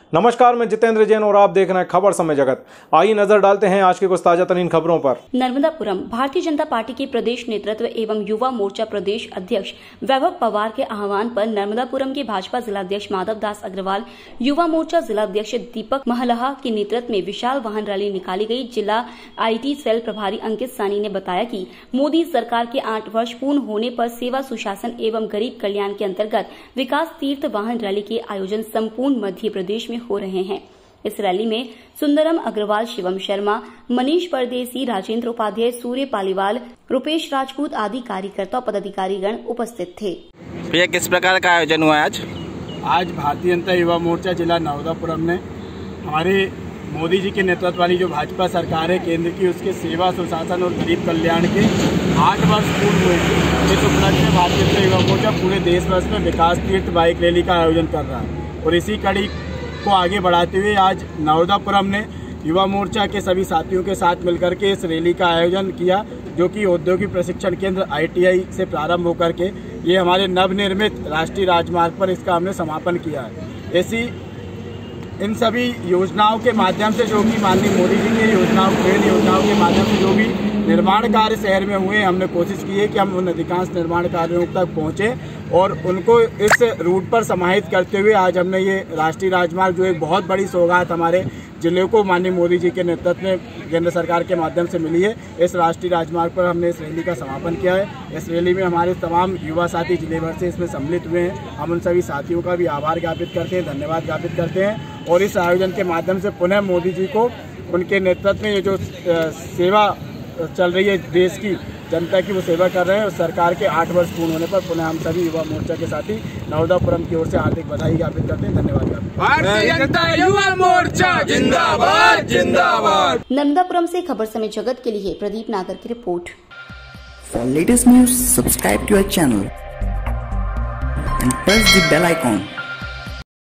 नमस्कार, मैं जितेंद्र जैन और आप देख रहे हैं खबर समय जगत। आइए नजर डालते हैं आज के कुछ ताजा तरीन खबरों पर। नर्मदापुरम भारतीय जनता पार्टी के प्रदेश नेतृत्व एवं युवा मोर्चा प्रदेश अध्यक्ष वैभव पवार के आह्वान पर नर्मदापुरम के भाजपा जिलाध्यक्ष माधव दास अग्रवाल, युवा मोर्चा जिलाध्यक्ष दीपक महलहा के नेतृत्व में विशाल वाहन रैली निकाली गई। जिला IT सेल प्रभारी अंकित सानी ने बताया कि मोदी सरकार के 8 वर्ष पूर्ण होने पर सेवा सुशासन एवं गरीब कल्याण के अंतर्गत विकास तीर्थ वाहन रैली के आयोजन संपूर्ण मध्य प्रदेश में हो रहे हैं। इस रैली में सुंदरम अग्रवाल, शिवम शर्मा, मनीष परदेसी, राजेंद्र उपाध्याय, सूर्य पालीवाल, रुपेश राजपूत आदि कार्यकर्ता और पदाधिकारीगण उपस्थित थे। भैया, किस प्रकार का आयोजन हुआ आज भारतीय जनता युवा मोर्चा जिला नर्मदापुरम ने हमारे मोदी जी के नेतृत्व वाली जो भाजपा सरकार है केंद्र की, उसके सेवा सुशासन और गरीब कल्याण के 8 वर्ष पूर्ण हुए। इस उपलक्ष्य में भारतीय जनता युवा मोर्चा पूरे देशभर में विकास तीर्थ बाइक रैली का आयोजन कर रहा है और इसी कड़ी को आगे बढ़ाते हुए आज नर्मदापुरम ने युवा मोर्चा के सभी साथियों के साथ मिलकर के इस रैली का आयोजन किया, जो कि औद्योगिक प्रशिक्षण केंद्र ITI से प्रारंभ होकर के ये हमारे नवनिर्मित राष्ट्रीय राजमार्ग पर इसका हमने समापन किया है। ऐसी इन सभी योजनाओं के माध्यम से जो कि माननीय मोदी जी की योजनाओं के माध्यम से जो भी निर्माण कार्य शहर में हुए, हमने कोशिश की है कि हम उन अधिकांश निर्माण कार्यों तक पहुंचे और उनको इस रूट पर समाहित करते हुए आज हमने ये राष्ट्रीय राजमार्ग, जो एक बहुत बड़ी सौगात हमारे जिले को माननीय मोदी जी के नेतृत्व में केंद्र सरकार के माध्यम से मिली है, इस राष्ट्रीय राजमार्ग पर हमने इस रैली का समापन किया है। इस रैली में हमारे तमाम युवा साथी जिले भर से इसमें सम्मिलित हुए हैं। हम उन सभी साथियों का भी आभार ज्ञापित करते हैं, धन्यवाद ज्ञापित करते हैं और इस आयोजन के माध्यम से पुनः मोदी जी को उनके नेतृत्व में ये जो सेवा चल रही है, देश की जनता की वो सेवा कर रहे हैं और सरकार के 8 वर्ष पूर्ण होने पर पुनः हम सभी युवा मोर्चा के साथी नर्मदापुरम की ओर से हार्दिक बधाई ज्ञापित करते हैं। धन्यवाद। भारतीय जनता युवा मोर्चा जिंदाबाद जिंदाबाद। नर्मदापुरम से खबर समय जगत के लिए प्रदीप नागर की रिपोर्ट। For latest news, subscribe to our channel and press the bell icon.